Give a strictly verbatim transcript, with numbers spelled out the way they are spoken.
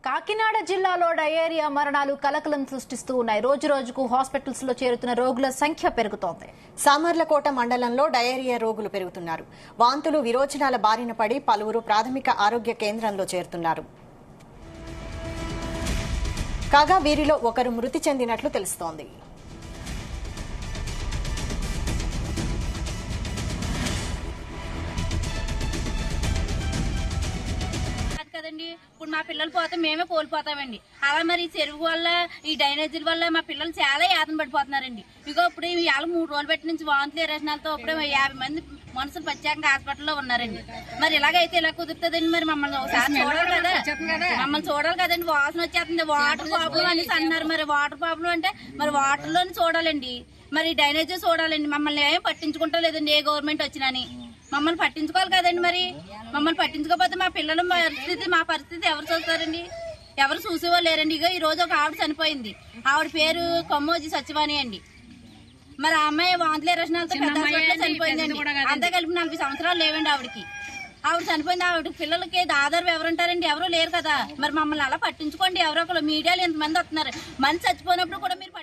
కాకినాడ జిల్లాలో డయేరియా మరణాలు కలకలం సృష్టిస్తూ ఉన్నాయి. రోజు రోజుకు హాస్పిటల్స్ లో చేరుతున్న రోగుల సంఖ్య పెరుగుతోంది. సామర్లకోట మండలంలో డయేరియా రోగులు పెరుగుతున్నారు. వాంతులు, విరోచనాల బారిన పడి పలువురు ప్రాథమిక ఆరోగ్య కేంద్రంలో చేరుతున్నారు. కాగా వీరిలో ఒకరు మృతి చెందినట్లు తెలుస్తోంది. కదండి ఇప్పుడు మా పిల్లలు పోతే మేమే కోల్పోతామండి. అలా మరి చెరువు వల్ల ఈ డ్రైనేజీల వల్ల మా పిల్లలు చాలా యాతన పడిపోతున్నారండి. ఇగో ఇప్పుడు ఇవాళ మూడు రోజులు బట్టి నుంచి వాంతులు ఎరేషనాలతో ఇప్పుడు యాభై మంది మనుషులు ప్రత్యేకంగా హాస్పిటల్లో ఉన్నారండి. మరి ఇలాగైతే ఇలా కుదురుతుందండి. మరి మమ్మల్ని ఒకసారి చూడాలి కదా, మమ్మల్ని చూడాలి కదండి. వాసన వచ్చేస్తుంది. వాటర్ ప్రాబ్లం అనేసి అన్నారు. మరి వాటర్ ప్రాబ్లం అంటే మరి వాటర్ లోని చూడాలండి, మరి డ్రైనేజీ చూడాలండి. మమ్మల్ని ఏం పట్టించుకుంటా లేదండి ఏ గవర్నమెంట్ వచ్చినని. మమ్మల్ని పట్టించుకోవాలి కదండి. మరి మమ్మల్ని పట్టించుకోకపోతే మా పిల్లల పరిస్థితి మా పరిస్థితి ఎవరు చూస్తారండి? ఎవరు చూసేవాళ్ళు లేరండి. ఇక ఈ రోజు ఒక ఆవిడ చనిపోయింది. ఆవిడ పేరు కొమ్మోజీ సచివాణి అండి. మరి ఆ అమ్మాయి వాంతుల రచనలతో పెద్ద చనిపోయిందండి. అంతా కలిపి నలభై సంవత్సరాలు లేవండి ఆవిడకి. ఆవిడ చనిపోయింది. ఆవిడ పిల్లలకి ఆధారం ఎవరుంటారండి? ఎవరు లేరు కదా. మరి మమ్మల్ని అలా పట్టించుకోండి. ఎవరో ఒకరు మీడియాలో ఇంతమంది వస్తున్నారు. మంది చచ్చిపోయినప్పుడు కూడా మీరు